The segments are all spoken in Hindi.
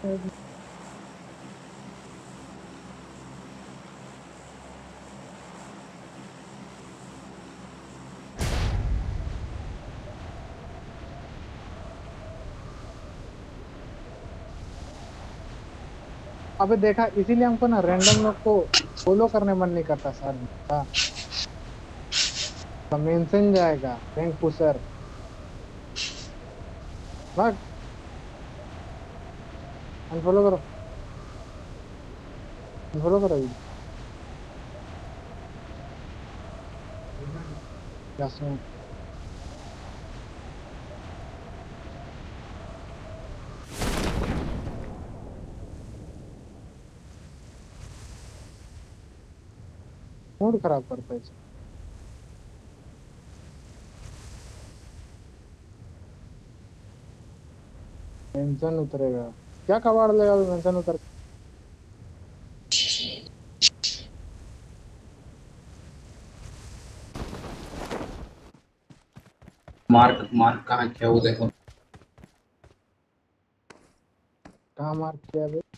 अबे देखा, इसीलिए हमको ना रैंडम लोग को फॉलो करने मन नहीं करता सर। मेंशन जाएगा रैंक पुशर। भाग, अनफॉलो करो, अनफॉलो करो अभी। यस में मूड खराब करता है। मेंशन उतरेगा क्या, कबाड़ लेगा मेंशन उतर। मार्क मार्क कहाँ किया वो देखो। कहाँ मार्क किया बे?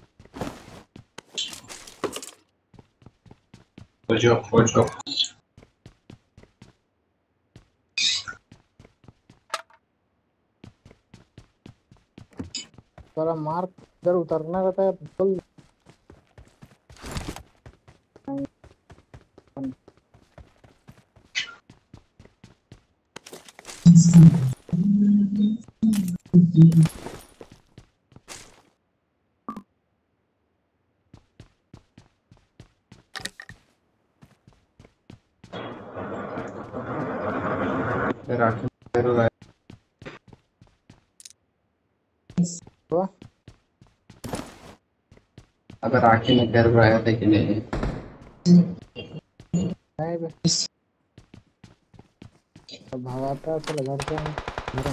खोजो खोजो। सारा मार्क इधर उतरना रहता है फुल। राखी जरूर आए। हुआ अगर राखी में जरूर आया था कि नहीं। नहीं बे, अब भगाता है चलो घर पे घर।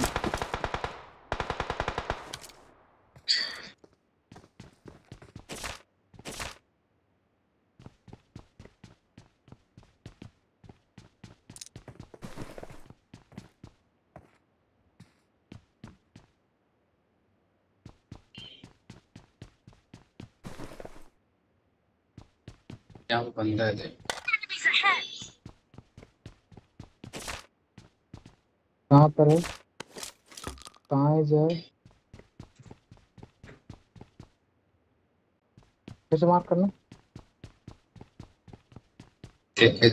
क्या वो बंदा है देख। कहाँ पर है, कहाँ है जो है, कैसे मार्क करना। देखे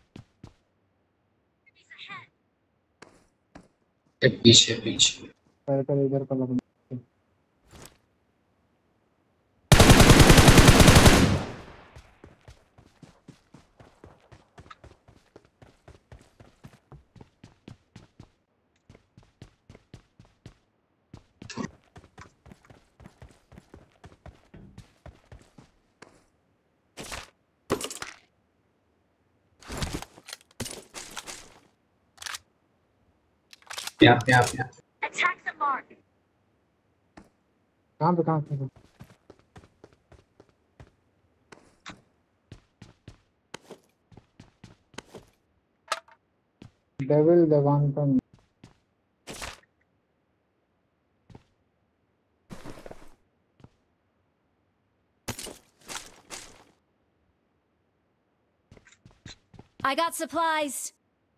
थे पीछे पीछे। पहले पहले इधर का लगना। यहाँ पे यहाँ पे यहाँ कहाँ पे कहाँ पे? Devil Devantan. I got supplies.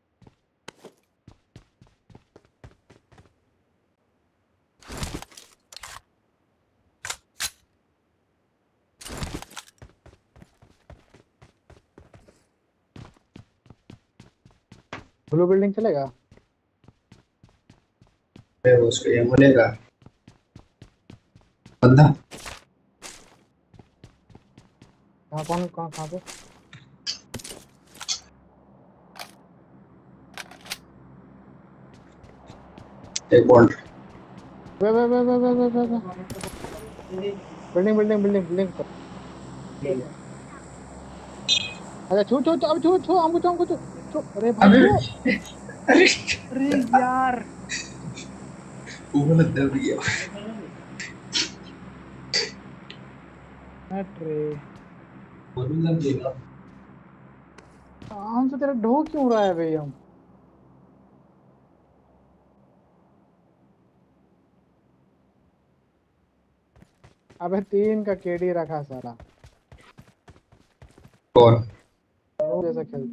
Blue building चलेगा? पे उसको ये मिलेगा बंदा। कहाँ कौन कहाँ कहाँ पे? एक बॉन्ड। वे बिल्डिंग बिल्डिंग बिल्डिंग बिल्डिंग पर। अच्छा छू छू अब छू छू हमको छू छू। अरे भाई अबे छू। अरे अरे यार वो बंदा भी है। अरे वो भी लग देगा। हमसे तेरा ढो क्यों रहा है भाई हम। अबे 3 का केडी रखा साला। कौन? वो जैसा खेल।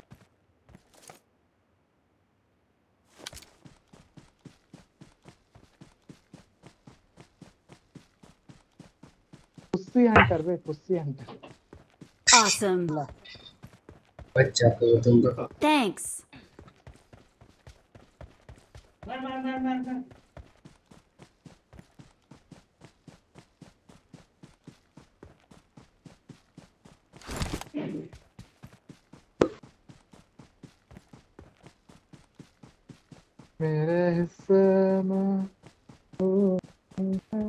पुस्सी हंटर बे, पुस्सी हंटर। Awesome. ला। बच्चा तो तुम तो। Thanks. मेरे हिस्से में तू है।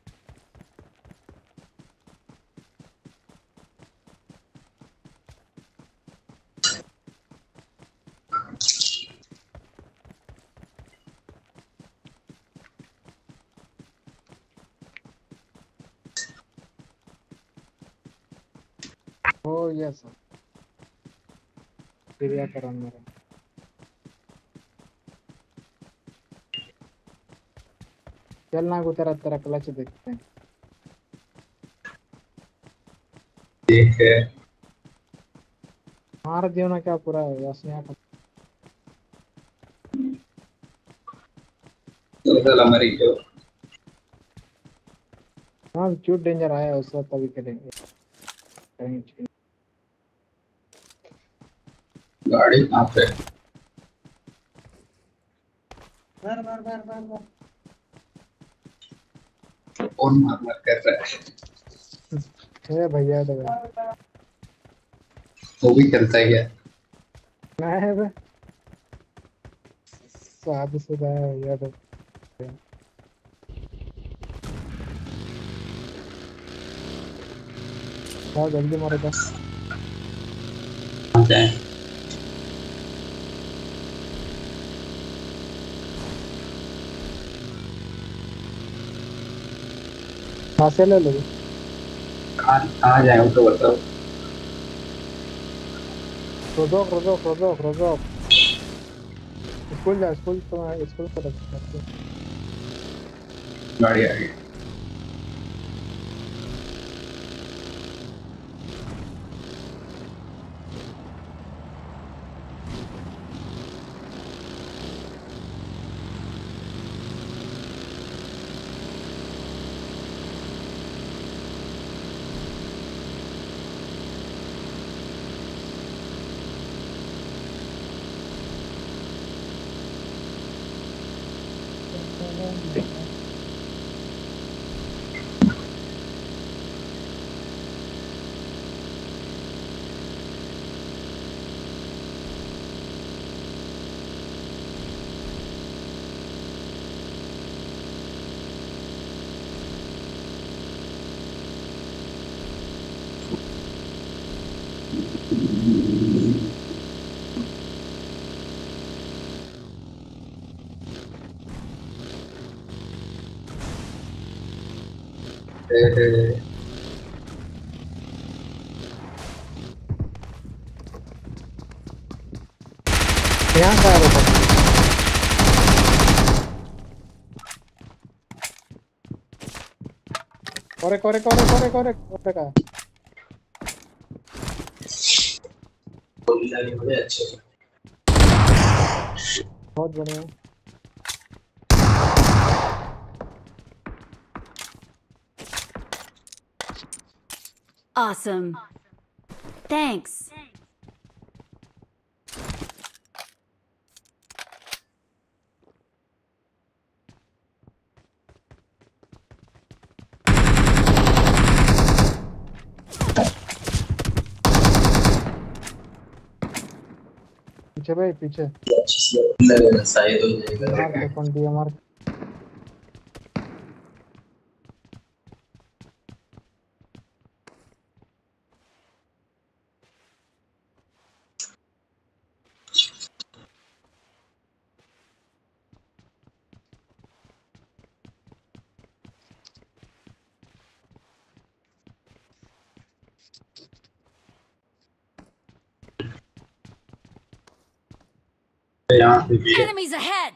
ओ यस। क्रियाकरण मेरा। चलना को तेरा तेरा क्लच देखते हैं। देख है। हमारा जीवन क्या पूरा है यासमिया का। तो साला मरी जो। हाँ क्यूट डेंजर आया उस वक्त तभी करेंगे करेंगे। गाड़ी कहाँ पे? मार मार मार मार मार। कौन मार मार कर रहा है? ए भैया तो भाई। वो भी करता है क्या? नहीं बे। शादीशुदा है भैया तो। बहुत जल्दी मारो तो। कहाँ जाए? कहाँ से ले लो। कहाँ कहाँ जाए वो तो बताओ। रोजोक रोजोक रोजोक रोजोक। स्कूल जा स्कूल तो स्कूल को रखते। गाड़ी आ गई। ए, यहाँ का है तो। कोरे कोरे कोरे कोरे कोरे कोरे का। गोली लगी बड़े अच्छे से। बहुत बढ़िया। Awesome. Thanks. पीछे भाई पीछे। अच्छे से लगेगा शायद हो जाएगा मार देखा। के कौन दिया मार। यहाँ पे भी है। Enemies ahead.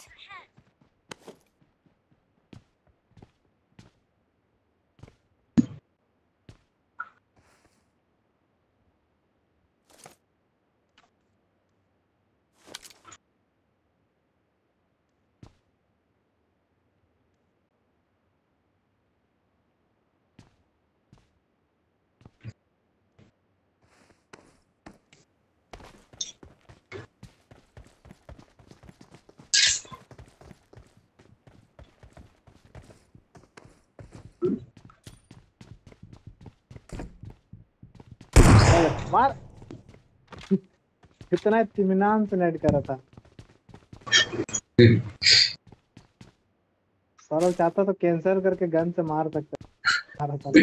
मार। कितना इत्मीनान से नेट कर रहा था। सौरभ चाहता तो कैंसिल करके गन से मार सकता। मारा साला।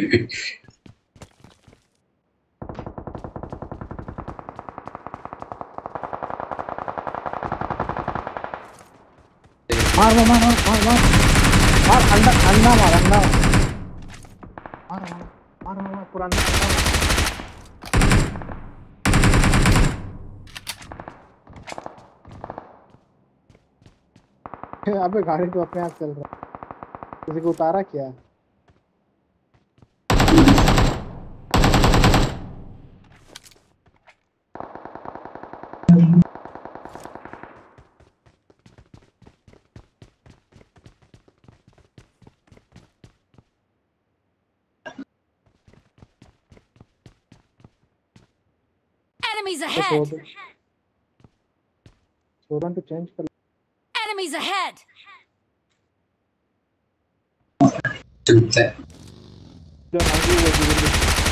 मार मार मार मार मार मार मार अंडा अंडा मार अंडा मार मार मार मार मार पूरा अंडा मार। अबे गाड़ी तो अपने आप चल रहा है। किसी को उतारा क्या? Enemies तो ahead! छोड़न तो चेंज कर। Enemies ahead! चलता है। जो नाइटी वो भी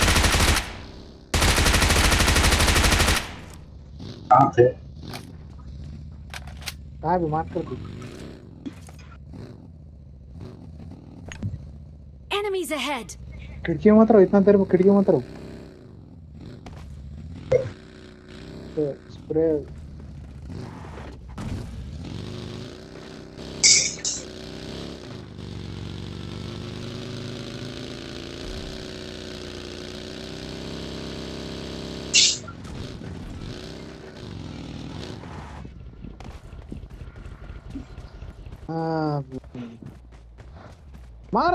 कहाँ पे? कहाँ भी मार कर दी। Enemies ahead! खिड़की में मत रहो, इतना देर में खिड़की में मत रहो। तो स्प्रे हाँ मार।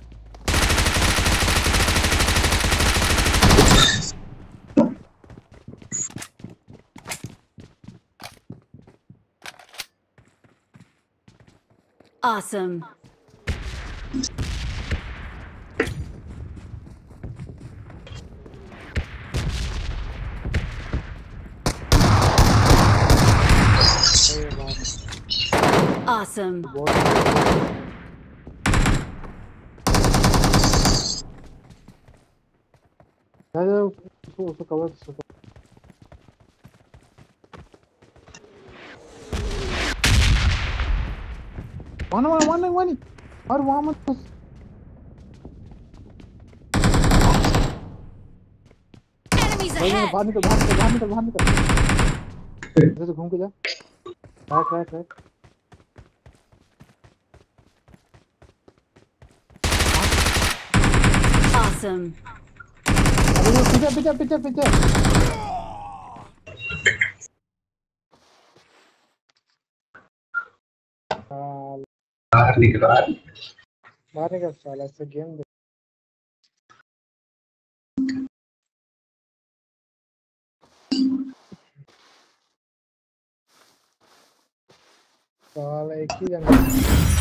Awesome. Awesome. उसको कवर उसको मानो मानो मानो मानो और वहां मत बस। Enemies ahead! बाहर निकल बाहर निकल बाहर निकल बाहर निकल। इधर से घूम के जा। Right right right. Awesome. अरे वो पीछे पीछे पीछे पीछे। बाहर निकलो यार। बाहर निकल साला, इससे गेम साला एक ही जगह